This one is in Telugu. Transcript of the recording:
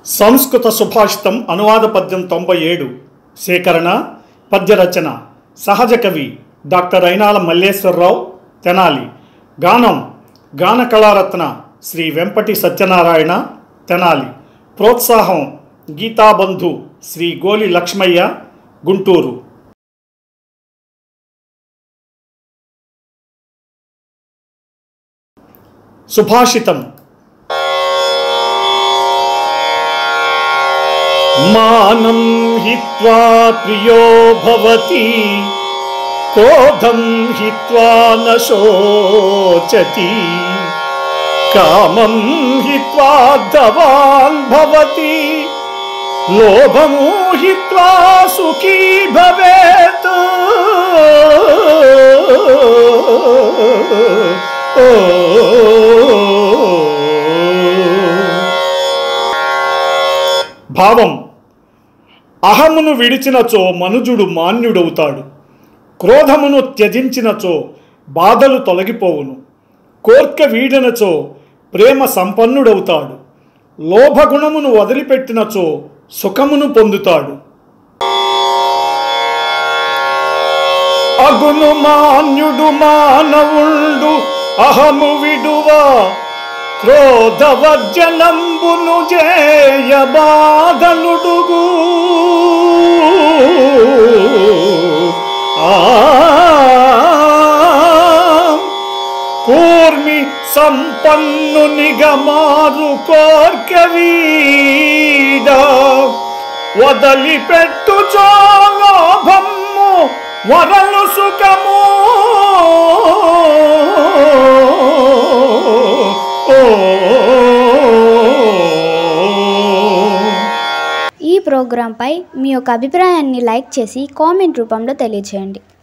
సంస్కృత సుభాషితం అనువాద పద్యం 97 సేకరణ పద్యరచన సహజ కవి డాక్టర్ అయినాల మల్లేశ్వరరావు తెనాలి. గానం గాన కళారత్న శ్రీ వెంపటి సత్యనారాయణ తెనాలి. ప్రోత్సాహం గీతాబంధు శ్రీ గోలి లక్ష్మయ్య గుంటూరు. సుభాషితం. మానం హిత్వా ప్రియో భవతి క్రోధం హిత్వా న శోచతి కామం హిత్వా ధవాన్ భవతి లోభం హిత్వా సుఖీ భవేత్. భావం: అహమును విడిచినచో మనుజుడు మాన్యుడవుతాడు. క్రోధమును త్యజించినచో బాధలు తొలగిపోవును. కోర్కె వీడినచో ప్రేమ సంపన్నుడవుతాడు. లోభగుణమును వదిలిపెట్టినచో సుఖమును పొందుతాడు. అగును మాన్యుడు మానవుండు అహము విడువా క్రోధవర్జనంబును జేయ బాధలుడుగు. కూర్మి సంపన్నునిగా మారు కోర్కె వీడ వదలిపెట్టుచో లోభము వరలు సుఖము. ఈ ప్రోగ్రాంపై మీ యొక్క అభిప్రాయాన్ని లైక్ చేసి కామెంట్ రూపంలో తెలియజేయండి.